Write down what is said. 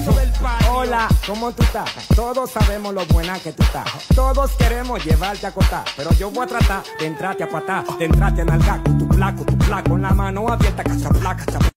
del patio. Hola, ¿cómo tú estás? Todos sabemos lo buena que tú estás. Todos queremos llevarte a acotar, pero yo voy a tratar de entrarte a patar, de entrarte a nalgar con tu placo, con la mano abierta, cachaplaca, cachaplaca.